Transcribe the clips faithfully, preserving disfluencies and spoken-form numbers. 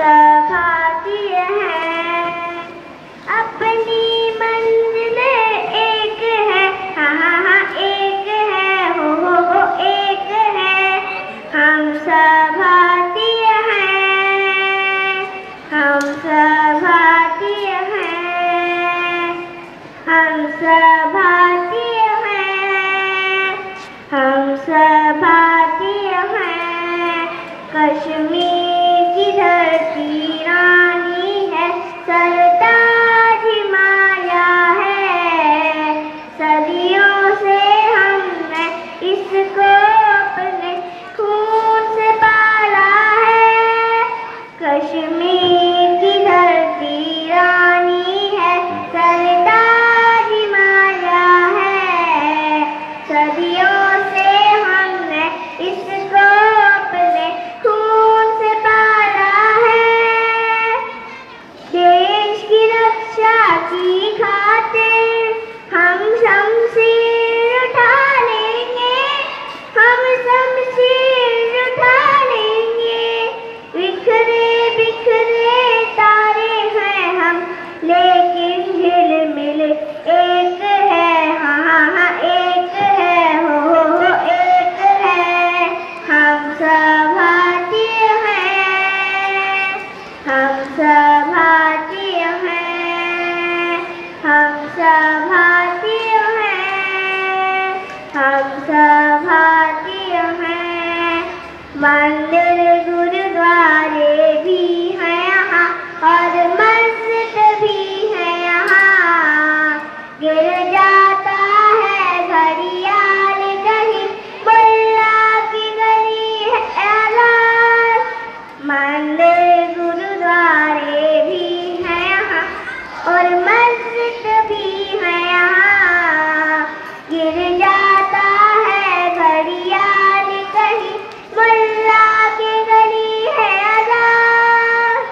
सब भारतीय हैं, अपनी मंजिल एक है, हाँ हाँ हाँ एक है, हो हो हो एक है। हम सब भारतीय हैं, हम सब भारतीय हैं, हम सब भारतीय हैं, हम सब भारतीय हैं। कश्मीर की धरती रानी है, सरताज हिमालय है, सदियों से हमने इसको अपने खून से पाला है। कश्मीर की धरती रानी है, सरताज हिमालय है, सदियों से हमने इसको अपने खून से पाला है। देश की रक्षा की खातिर हम शमशीर उठा लेंगे, हम शमशीर उठा लेंगे। बिखरे बिखरे तारे हैं हम, लेकिन झिलमिल एक है, हाँ हाँ हाँ एक है, हो हो हो एक है। हम सब भारतीय हैं, हम सब भारतीय हैं, हम सब भारतीय हैं, हम सब भारतीय हैं। मंदिर गुरुद्वारे भी हैं यहाँ और मस्जिद भी है यहाँ। गिर जाता है घड़ियाल कहीं, मुल्ला की गली है आजाद। मंदिर गुरुद्वारे भी हैं यहाँ और मस्जिद भी है यहाँ। गिर जाता है घड़ियाल कहीं, मुल्ला की गली है आजाद।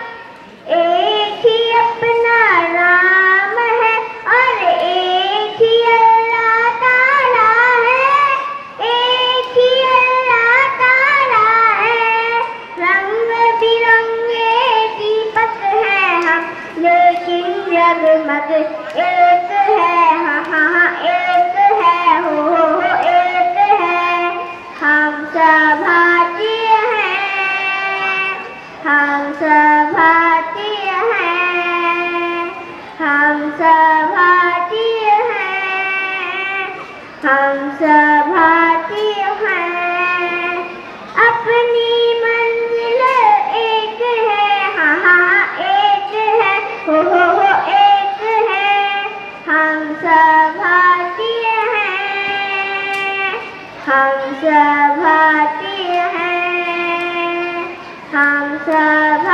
एक ही अपना राम है और एक ही अल्लाह ताला है, एक ही अल्लाह ताला है। रंग बिरंगे दीपक हैं हम, लेकिन जगमग एक है, हाँ हाँ हाँ एक है, हो हो हो एक है। हम सब भारतीय हैं, हम सब भारतीय हैं, हम सब भारतीय हैं, हम सब भारतीय हैं। अपनी मंजिल एक है, हाँ हाँ हाँ एक है, हो हो हो एक है। हम सब भारतीय हैं, हम सब भारतीय हैं, हम सब